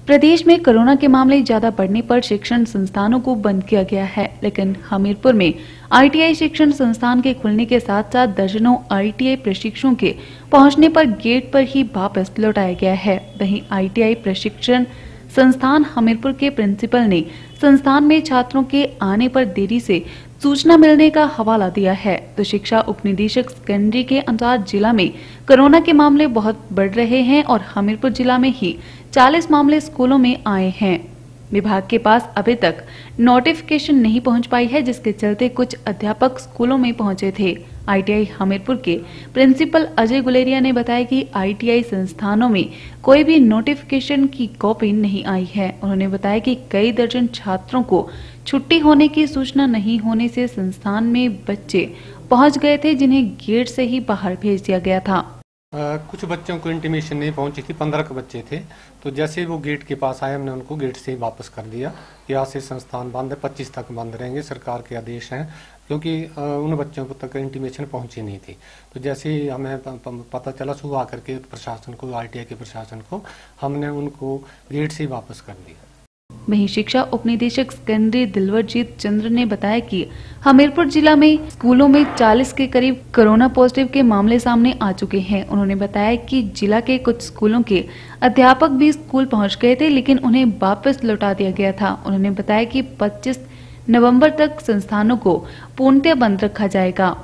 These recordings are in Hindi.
प्रदेश में कोरोना के मामले ज्यादा बढ़ने पर शिक्षण संस्थानों को बंद किया गया है, लेकिन हमीरपुर में आईटीआई शिक्षण संस्थान के खुलने के साथ साथ दर्जनों आईटीआई प्रशिक्षुओं के पहुंचने पर गेट पर ही वापस लौटाया गया है। वहीं आईटीआई प्रशिक्षण संस्थान हमीरपुर के प्रिंसिपल ने संस्थान में छात्रों के आने पर देरी से सूचना मिलने का हवाला दिया है। तो शिक्षा उपनिदेशक सेकेंडरी के अनुसार जिला में कोरोना के मामले बहुत बढ़ रहे हैं और हमीरपुर जिला में ही 40 मामले स्कूलों में आए हैं। विभाग के पास अभी तक नोटिफिकेशन नहीं पहुंच पाई है, जिसके चलते कुछ अध्यापक स्कूलों में पहुंचे थे। आईटीआई हमीरपुर के प्रिंसिपल अजय गुलेरिया ने बताया कि आईटीआई संस्थानों में कोई भी नोटिफिकेशन की कॉपी नहीं आई है। उन्होंने बताया कि कई दर्जन छात्रों को छुट्टी होने की सूचना नहीं होने से संस्थान में बच्चे पहुंच गए थे, जिन्हें गेट से ही बाहर भेज दिया गया था। कुछ बच्चों को इंटीमेशन नहीं पहुंची थी, 15 के बच्चे थे। तो जैसे वो गेट के पास आए, हमने उनको गेट से ही वापस कर दिया कि आज से संस्थान बंद है, 25 तक बंद रहेंगे, सरकार के आदेश हैं। क्योंकि उन बच्चों को तक इंटीमेशन पहुंची नहीं थी। तो जैसे ही हमें पता चला सुबह आकर के प्रशासन को, आईटीआई के प्रशासन को, हमने उनको गेट से ही वापस कर दिया। वहीं शिक्षा उपनिदेशक सेकेंडरी दिलवरजीत चंद्र ने बताया कि हमीरपुर जिला में स्कूलों में 40 के करीब कोरोना पॉजिटिव के मामले सामने आ चुके हैं। उन्होंने बताया कि जिला के कुछ स्कूलों के अध्यापक भी स्कूल पहुंच गए थे, लेकिन उन्हें वापस लौटा दिया गया था। उन्होंने बताया कि 25 नवंबर तक संस्थानों को पूर्णतः बंद रखा जाएगा।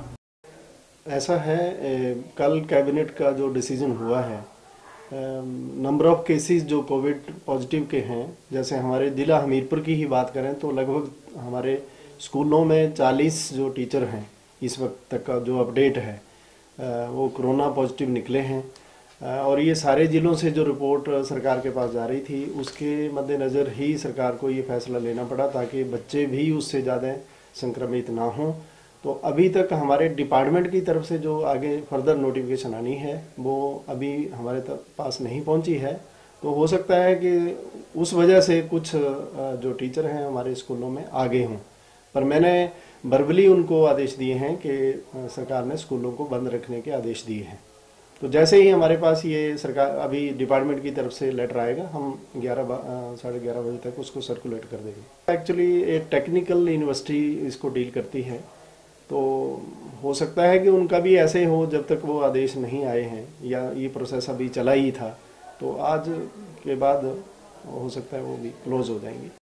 ऐसा है, कल कैबिनेट का जो डिसीजन हुआ है, नंबर ऑफ केसेस जो कोविड पॉजिटिव के हैं, जैसे हमारे जिला हमीरपुर की ही बात करें तो लगभग हमारे स्कूलों में 40 जो टीचर हैं इस वक्त तक का जो अपडेट है वो कोरोना पॉजिटिव निकले हैं। और ये सारे ज़िलों से जो रिपोर्ट सरकार के पास जा रही थी, उसके मद्देनज़र ही सरकार को ये फैसला लेना पड़ा ताकि बच्चे भी उससे ज़्यादा संक्रमित ना हों। तो अभी तक हमारे डिपार्टमेंट की तरफ से जो आगे फर्दर नोटिफिकेशन आनी है वो अभी हमारे पास नहीं पहुंची है। तो हो सकता है कि उस वजह से कुछ जो टीचर हैं हमारे स्कूलों में आगे हों, पर मैंने वर्बली उनको आदेश दिए हैं कि सरकार ने स्कूलों को बंद रखने के आदेश दिए हैं। तो जैसे ही हमारे पास ये सरकार अभी डिपार्टमेंट की तरफ से लेटर आएगा, हम 11-11:30 बजे तक उसको सर्कुलेट कर देंगे। एक्चुअली एक टेक्निकल यूनिवर्सिटी इसको डील करती है, तो हो सकता है कि उनका भी ऐसे हो जब तक वो आदेश नहीं आए हैं या ये प्रोसेस अभी चला ही था, तो आज के बाद हो सकता है वो भी क्लोज हो जाएंगे।